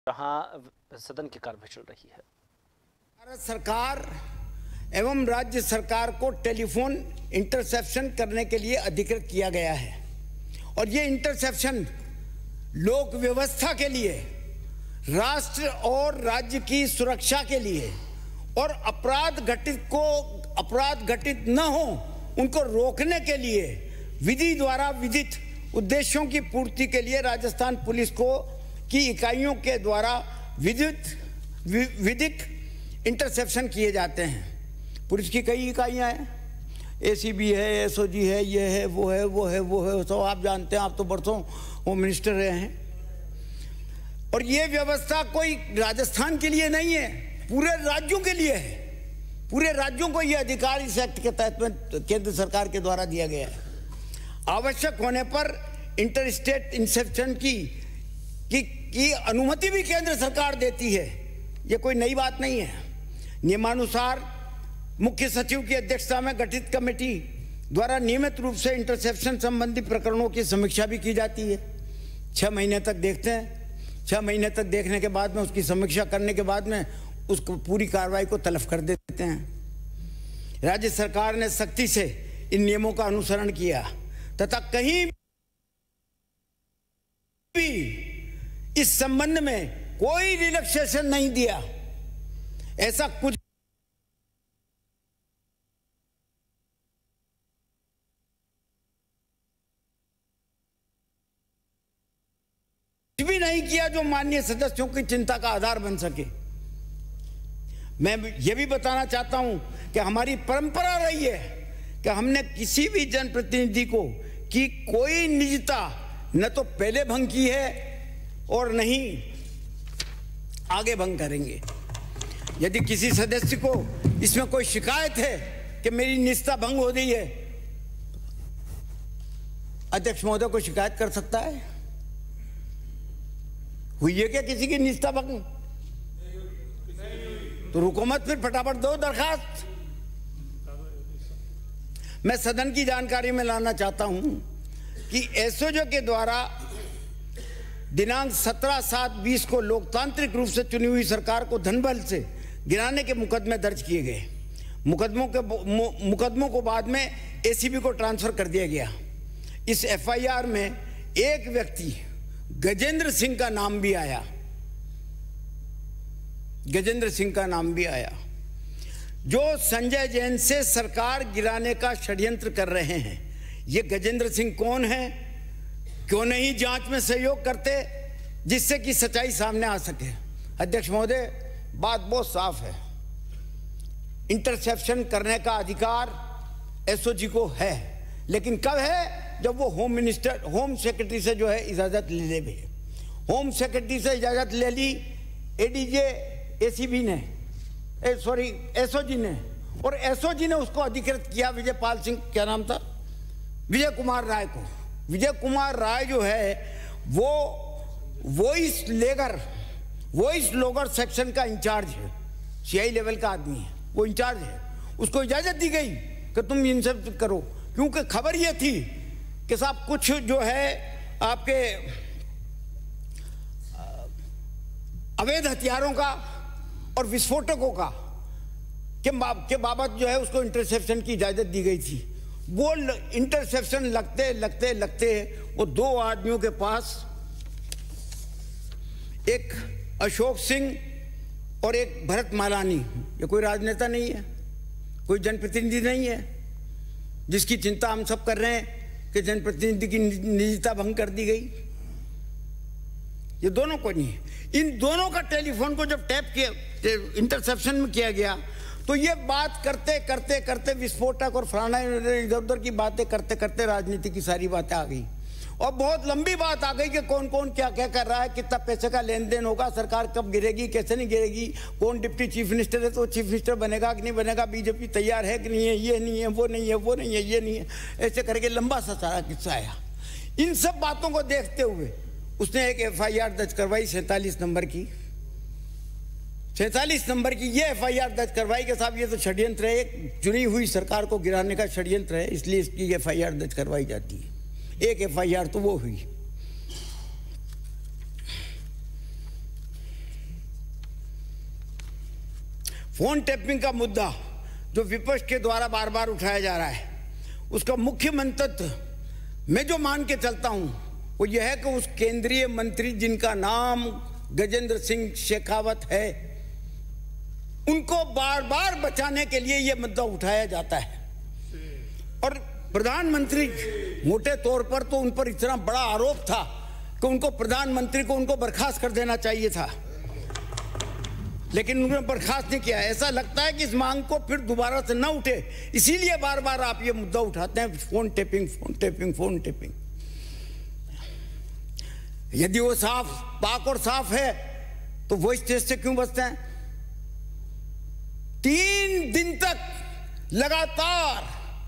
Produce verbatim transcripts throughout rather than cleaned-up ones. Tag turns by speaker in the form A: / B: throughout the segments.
A: जहां सदन की कार्यवाही चल रही है।
B: भारत सरकार एवं राज्य सरकार को टेलीफोन इंटरसेप्शन करने के लिए अधिकृत किया गया है और ये इंटरसेप्शन लोक व्यवस्था के लिए, राष्ट्र और राज्य की सुरक्षा के लिए और अपराध घटित को अपराध घटित न हो उनको रोकने के लिए विधि द्वारा विधित उद्देश्यों की पूर्ति के लिए राजस्थान पुलिस को की इकाइयों के द्वारा विधित विधिक इंटरसेप्शन किए जाते हैं। पुलिस की कई इकाइयां हैं, एसीबी है, एसओजी है, ये है, वो है, वो है, वो है, तो आप जानते हैं, आप तो बरसों होम मिनिस्टर रहे हैं। और ये व्यवस्था कोई राजस्थान के लिए नहीं है, पूरे राज्यों के लिए है। पूरे राज्यों को ये अधिकार इस एक्ट के तहत में केंद्र सरकार के द्वारा दिया गया है। आवश्यक होने पर इंटर स्टेट इंटरसेप्शन की की, की अनुमति भी केंद्र सरकार देती है। ये कोई नई बात नहीं है। नियमानुसार मुख्य सचिव की अध्यक्षता में गठित कमेटी द्वारा नियमित रूप से इंटरसेप्शन संबंधी प्रकरणों की समीक्षा भी की जाती है। छह महीने तक देखते हैं, छह महीने तक देखने के बाद में उसकी समीक्षा करने के बाद में उसको पूरी कार्रवाई को तलब कर देते हैं। राज्य सरकार ने सख्ती से इन नियमों का अनुसरण किया तथा कहीं भी इस संबंध में कोई रिलैक्सेशन नहीं दिया। ऐसा कुछ भी नहीं किया जो माननीय सदस्यों की चिंता का आधार बन सके। मैं ये भी बताना चाहता हूं कि हमारी परंपरा रही है कि हमने किसी भी जनप्रतिनिधि को की कोई निजता न तो पहले भंग की है और नहीं आगे भंग करेंगे। यदि किसी सदस्य को इसमें कोई शिकायत है कि मेरी निजता भंग हो रही है, अध्यक्ष महोदय को शिकायत कर सकता है। हुई है क्या किसी की निजता भंग? तो रुको मत, फिर फटाफट दो दरखास्त। मैं सदन की जानकारी में लाना चाहता हूं कि एसओजी के द्वारा दिनांक सत्रह सात बीस को लोकतांत्रिक रूप से चुनी हुई सरकार को धनबल से गिराने के मुकदमे दर्ज किए गए। मुकदमों के मुकदमों को बाद में एसीबी को ट्रांसफर कर दिया गया। इस एफआईआर में एक व्यक्ति गजेंद्र सिंह का नाम भी आया, गजेंद्र सिंह का नाम भी आया, जो संजय जैन से सरकार गिराने का षड्यंत्र कर रहे हैं। ये गजेंद्र सिंह कौन है? क्यों नहीं जांच में सहयोग करते जिससे कि सच्चाई सामने आ सके? अध्यक्ष महोदय, बात बहुत साफ है। इंटरसेप्शन करने का अधिकार एसओजी को है, लेकिन कब है? जब वो होम मिनिस्टर होम सेक्रेटरी से जो है इजाजत ले ले भी। होम सेक्रेटरी से इजाजत ले ली एडीजे एसीबी ने, ए, सॉरी एसओजी ने, और एसओजी ने उसको अधिकृत किया विजयपाल सिंह, क्या नाम था, विजय कुमार राय को। विजय कुमार राय जो है वो voice logger voice logger section का इंचार्ज है, सीआई लेवल का आदमी है, वो इंचार्ज है। उसको इजाजत दी गई कि तुम इन सब करो, क्योंकि खबर ये थी कि साहब कुछ जो है आपके अवैध हथियारों का और विस्फोटकों का के, के बाबत जो है उसको इंटरसेप्शन की इजाजत दी गई थी। वो इंटरसेप्शन लगते लगते लगते वो दो आदमियों के पास, एक अशोक सिंह और एक भरत मालानी, ये कोई राजनेता नहीं है, कोई जनप्रतिनिधि नहीं है, जिसकी चिंता हम सब कर रहे हैं कि जनप्रतिनिधि की निजता भंग कर दी गई। ये दोनों को नहीं है। इन दोनों का टेलीफोन को जब टैप किया, इंटरसेप्शन में किया गया, तो ये बात करते करते करते विस्फोटक और फलाना इधर उधर की बातें करते करते राजनीति की सारी बातें आ गई और बहुत लंबी बात आ गई कि कौन कौन क्या क्या कर रहा है, कितना पैसे का लेन देन होगा, सरकार कब गिरेगी, कैसे नहीं गिरेगी, कौन डिप्टी चीफ मिनिस्टर है तो चीफ मिनिस्टर बनेगा कि नहीं बनेगा, बीजेपी तैयार है कि नहीं है, ये नहीं है, वो नहीं है, वो नहीं है, ये नहीं है, ऐसे करके लंबा सा सारा किस्सा आया। इन सब बातों को देखते हुए उसने एक एफआईआर दर्ज करवाई सैंतालीस नंबर की सैंतालीस नंबर की ये एफआईआर दर्ज करवाई कि साहब ये तो षड्यंत्र है, एक चुनी हुई सरकार को गिराने का षड्यंत्र है, इसलिए इसकी एफआईआर दर्ज करवाई जाती है। एक एफआईआर तो वो हुई। फोन टैपिंग का मुद्दा जो विपक्ष के द्वारा बार बार उठाया जा रहा है, उसका मुख्य मंतव्य मैं जो मान के चलता हूं वो यह है कि उस केंद्रीय मंत्री जिनका नाम गजेंद्र सिंह शेखावत है, उनको बार बार बचाने के लिए यह मुद्दा उठाया जाता है। और प्रधानमंत्री, मोटे तौर पर तो उन पर इतना बड़ा आरोप था कि उनको प्रधानमंत्री को उनको बर्खास्त कर देना चाहिए था, लेकिन उन्होंने बर्खास्त नहीं किया। ऐसा लगता है कि इस मांग को फिर दोबारा से न उठे, इसीलिए बार बार आप ये मुद्दा उठाते हैं, phone tapping, phone tapping, phone tapping. यदि वो साफ, पाक और साफ है तो वो इस देश से क्यों बचते हैं? तीन दिन तक लगातार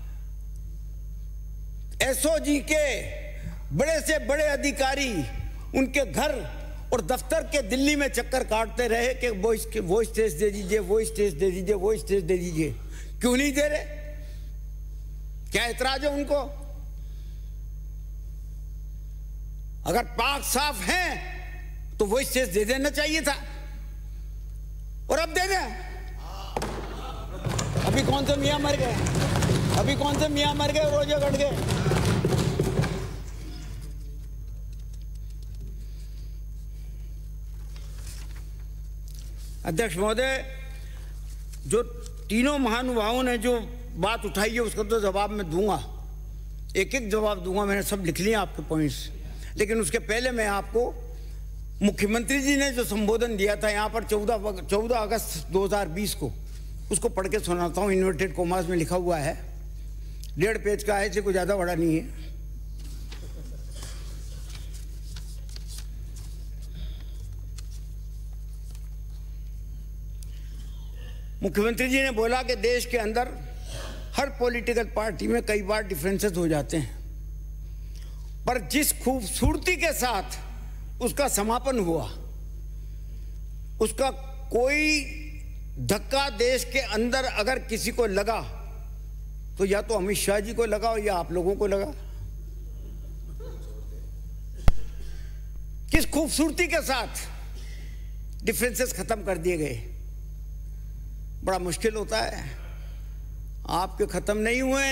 B: एसओजी के बड़े से बड़े अधिकारी उनके घर और दफ्तर के दिल्ली में चक्कर काटते रहे कि वॉइस वॉइस टेस्ट दे दीजिए, वॉइस टेस्ट दे दीजिए, वॉइस टेस्ट दे दीजिए। क्यों नहीं दे रहे? क्या एतराज है उनको? अगर पाक साफ है तो वॉइस टेस्ट दे देना चाहिए था, और अब दे दें। अभी कौन से मियां मर गए, अभी कौन से मियां मर गए, रोजे कट गए। अध्यक्ष महोदय, जो तीनों महानुभावों ने जो बात उठाई है उसका तो जवाब मैं दूंगा, एक एक जवाब दूंगा। मैंने सब लिख लिया आपके पॉइंट्स, लेकिन उसके पहले मैं आपको मुख्यमंत्री जी ने जो संबोधन दिया था यहाँ पर चौदह चौदह अगस्त दो हज़ार बीस को, उसको पढ़ के सुनाता हूँ। इन्वर्टेड कॉमास में लिखा हुआ है, डेढ़ पेज का है, इसे कोई ज़्यादा बड़ा नहीं है। मुख्यमंत्री जी ने बोला कि देश के अंदर हर पॉलिटिकल पार्टी में कई बार डिफरेंसेस हो जाते हैं, पर जिस खूबसूरती के साथ उसका समापन हुआ, उसका कोई धक्का देश के अंदर अगर किसी को लगा तो या तो अमित शाह जी को लगा और या आप लोगों को लगा। किस खूबसूरती के साथ डिफरेंसेस खत्म कर दिए गए। बड़ा मुश्किल होता है, आपके खत्म नहीं हुए,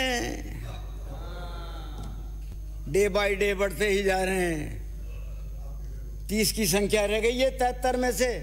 B: डे बाय डे बढ़ते ही जा रहे हैं। तीस की संख्या रह गई है तिहत्तर में से।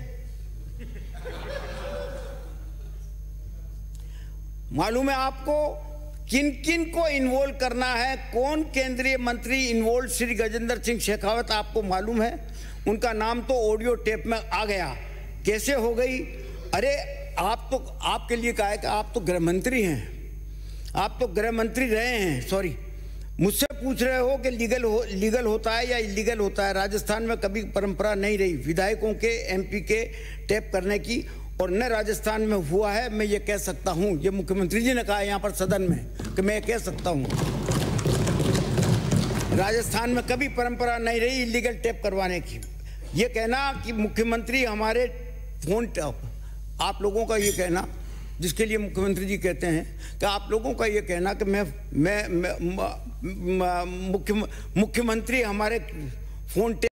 B: मालूम है आपको किन किन को इन्वॉल्व करना है, कौन केंद्रीय मंत्री इन्वॉल्व? श्री गजेंद्र सिंह शेखावत, आपको मालूम है? उनका नाम तो ऑडियो टेप में आ गया। कैसे हो गई? अरे आप तो, आपके लिए कहा है कि आप तो गृह मंत्री हैं, आप तो गृह मंत्री रहे हैं, सॉरी, मुझसे पूछ रहे हो कि लीगल हो, लीगल होता है या इलीगल होता है। राजस्थान में कभी परंपरा नहीं रही विधायकों के, एमपी के टैप करने की, और न राजस्थान में हुआ है। मैं ये कह सकता हूँ, ये मुख्यमंत्री जी ने कहा यहाँ पर सदन में कि मैं ये कह सकता हूँ, राजस्थान में कभी परंपरा नहीं रही इलीगल टैप करवाने की। ये कहना कि मुख्यमंत्री हमारे फोन टैप, आप लोगों का ये कहना, जिसके लिए मुख्यमंत्री जी कहते हैं कि आप लोगों का ये कहना कि मैं मैं, मैं मुख्य मुख्यमंत्री हमारे फोन